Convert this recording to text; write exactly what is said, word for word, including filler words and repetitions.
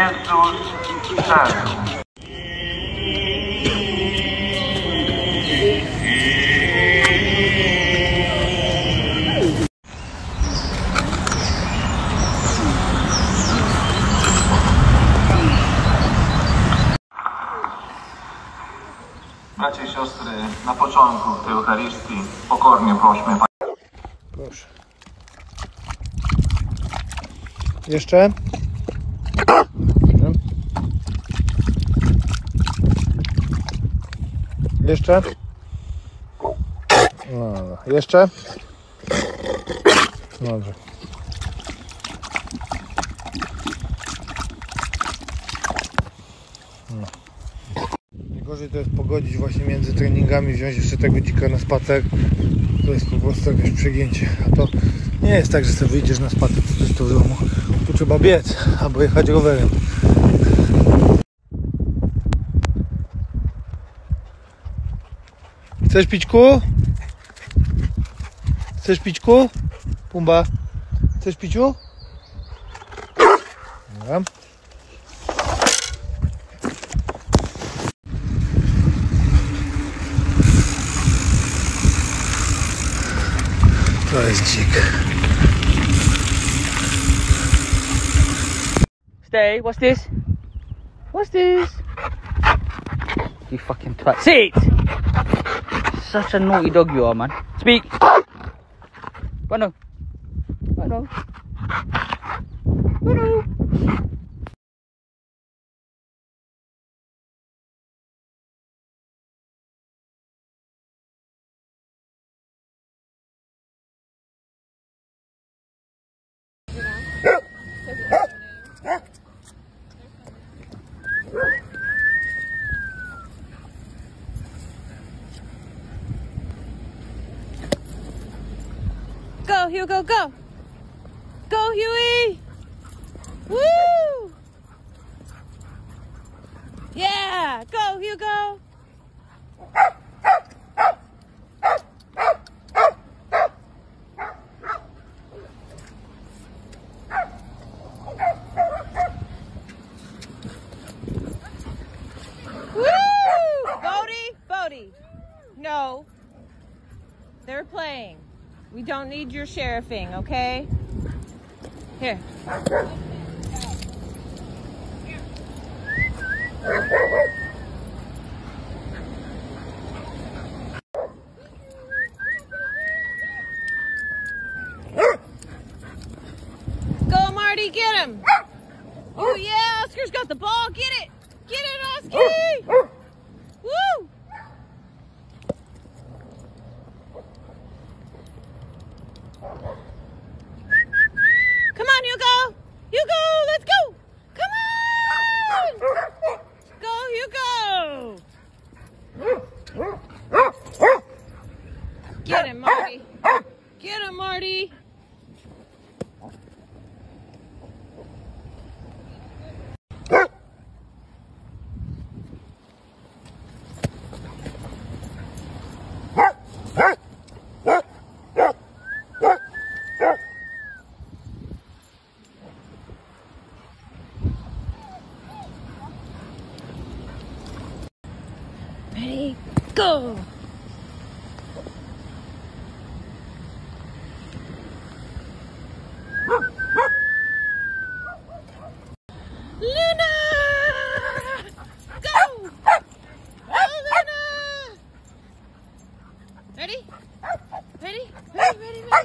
Jezus przeżył. Bracia i siostry, na początku tej Eucharystii pokornie prośmy. Proszę. Jeszcze? Jeszcze? No, no. Jeszcze? Dobrze. No. Najgorzej to jest pogodzić właśnie między treningami, wziąć jeszcze tego dzika na spacer. To jest po prostu jakieś przegięcie. A to nie jest tak, że sobie wyjdziesz na spacer, to jest to w domu. Tu trzeba biec albo jechać rowerem. Chcesz pićku? Chcesz pićku? Pumba. Chcesz piciu? Dobra. To jest dzik. Stay, what's this? What's this? You fucking twat. Sit! Such a naughty dog you are, man. Speak! Bueno. Bueno. Bueno. Go, Hugo, go! Go, Huey! Woo! Yeah! Go, Hugo! Woo! Bodie, Bodie. No. They're playing. We don't need your sheriffing, okay? Here. Go, Marty, get him! Oh, yeah, Oscar's got the ball. Get it! Get it, Oscar! Woo! Come on, Hugo! Hugo, let's go! Come on! Go, Hugo! Get him, Marty. Get him, Marty. Ready, go! Luna! Go! Oh, Luna! Ready? Ready? Ready, ready, ready.